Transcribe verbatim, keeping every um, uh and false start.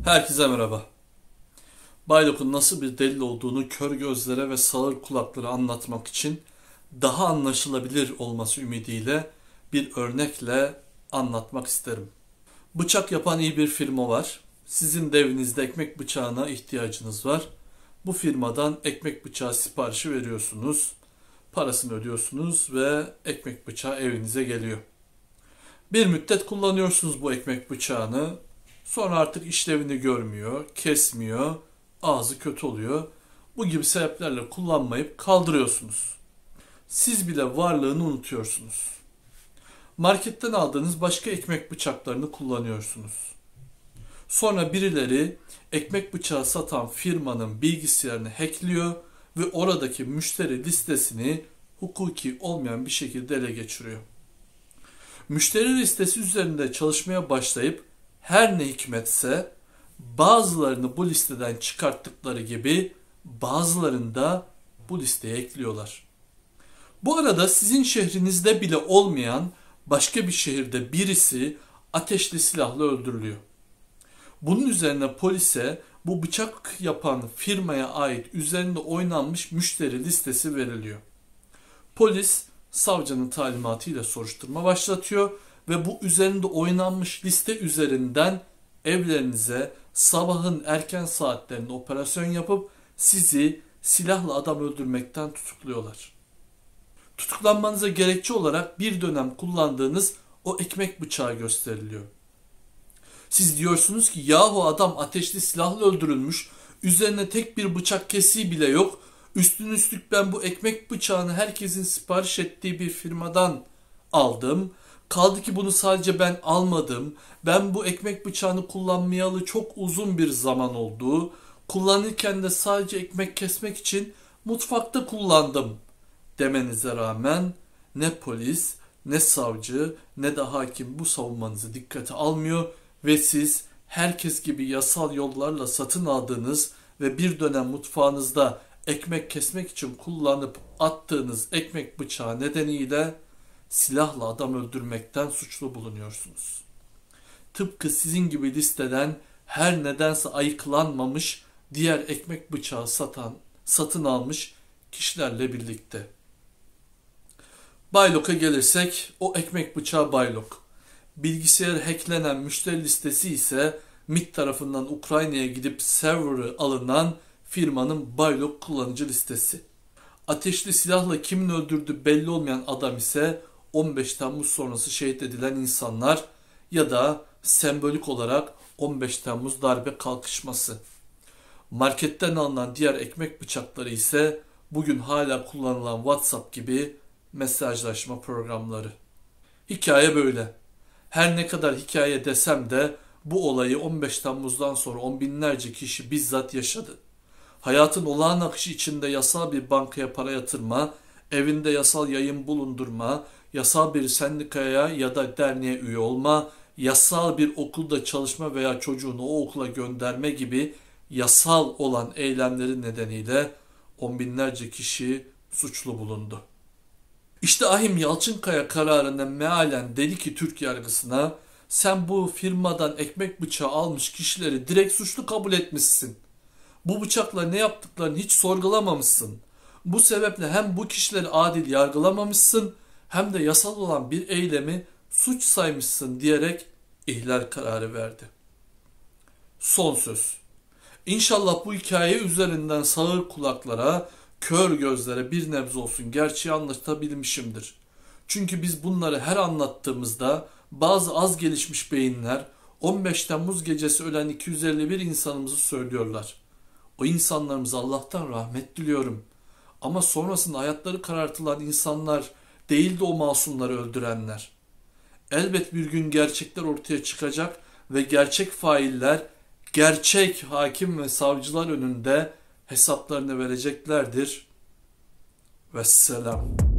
Herkese merhaba. Baylok'un nasıl bir delil olduğunu kör gözlere ve sağır kulaklara anlatmak için daha anlaşılabilir olması ümidiyle bir örnekle anlatmak isterim. Bıçak yapan iyi bir firma var. Sizin de evinizde ekmek bıçağına ihtiyacınız var. Bu firmadan ekmek bıçağı siparişi veriyorsunuz. Parasını ödüyorsunuz ve ekmek bıçağı evinize geliyor. Bir müddet kullanıyorsunuz bu ekmek bıçağını. Sonra artık işlevini görmüyor, kesmiyor, ağzı kötü oluyor. Bu gibi sebeplerle kullanmayıp kaldırıyorsunuz. Siz bile varlığını unutuyorsunuz. Marketten aldığınız başka ekmek bıçaklarını kullanıyorsunuz. Sonra birileri ekmek bıçağı satan firmanın bilgisayarını hackliyor ve oradaki müşteri listesini hukuki olmayan bir şekilde ele geçiriyor. Müşteri listesi üzerinde çalışmaya başlayıp her ne hikmetse bazılarını bu listeden çıkarttıkları gibi bazılarını da bu listeye ekliyorlar. Bu arada sizin şehrinizde bile olmayan başka bir şehirde birisi ateşli silahla öldürülüyor. Bunun üzerine polise bu bıçak yapan firmaya ait üzerinde oynanmış müşteri listesi veriliyor. Polis savcının talimatıyla soruşturma başlatıyor ve bu üzerinde oynanmış liste üzerinden evlerinize sabahın erken saatlerinde operasyon yapıp sizi silahla adam öldürmekten tutukluyorlar. Tutuklanmanıza gerekçe olarak bir dönem kullandığınız o ekmek bıçağı gösteriliyor. Siz diyorsunuz ki yahu adam ateşli silahla öldürülmüş, üzerine tek bir bıçak kesiği bile yok. Üstün üstlük ben bu ekmek bıçağını herkesin sipariş ettiği bir firmadan aldım. Kaldı ki bunu sadece ben almadım. Ben bu ekmek bıçağını kullanmayalı çok uzun bir zaman oldu. Kullanırken de sadece ekmek kesmek için mutfakta kullandım demenize rağmen ne polis, ne savcı, ne de hakim bu savunmanızı dikkate almıyor ve siz herkes gibi yasal yollarla satın aldığınız ve bir dönem mutfağınızda ekmek kesmek için kullanıp attığınız ekmek bıçağı nedeniyle silahla adam öldürmekten suçlu bulunuyorsunuz. Tıpkı sizin gibi listeden her nedense ayıklanmamış diğer ekmek bıçağı satan, satın almış kişilerle birlikte. Baylok'a gelirsek o ekmek bıçağı Baylok. Bilgisayar hacklenen müşteri listesi ise M İ T tarafından Ukrayna'ya gidip server'ı alınan firmanın Baylok kullanıcı listesi. Ateşli silahla kimin öldürdüğü belli olmayan adam ise on beş Temmuz sonrası şehit edilen insanlar ya da sembolik olarak on beş Temmuz darbe kalkışması. Marketten alınan diğer ekmek bıçakları ise bugün hala kullanılan WhatsApp gibi mesajlaşma programları. Hikaye böyle. Her ne kadar hikaye desem de bu olayı on beş Temmuz'dan sonra on binlerce kişi bizzat yaşadı. Hayatın olağan akışı içinde yasal bir bankaya para yatırma, evinde yasal yayın bulundurma, yasal bir sendikaya ya da derneğe üye olma, yasal bir okulda çalışma veya çocuğunu o okula gönderme gibi yasal olan eylemleri nedeniyle on binlerce kişi suçlu bulundu. İşte Ahim Yalçınkaya kararına mealen dedi ki Türk yargısına, sen bu firmadan ekmek bıçağı almış kişileri direkt suçlu kabul etmişsin. Bu bıçakla ne yaptıklarını hiç sorgulamamışsın. Bu sebeple hem bu kişileri adil yargılamamışsın hem de yasal olan bir eylemi suç saymışsın diyerek ihlal kararı verdi. Son söz. İnşallah bu hikaye üzerinden sağır kulaklara, kör gözlere bir nebze olsun gerçeği anlatabilmişimdir. Çünkü biz bunları her anlattığımızda bazı az gelişmiş beyinler on beş Temmuz gecesi ölen iki yüz elli bir insanımızı söylüyorlar. O insanlarımıza Allah'tan rahmet diliyorum. Ama sonrasında hayatları karartılan insanlar değildi o masumları öldürenler. Elbet bir gün gerçekler ortaya çıkacak ve gerçek failler gerçek hakim ve savcılar önünde hesaplarını vereceklerdir. Vesselam.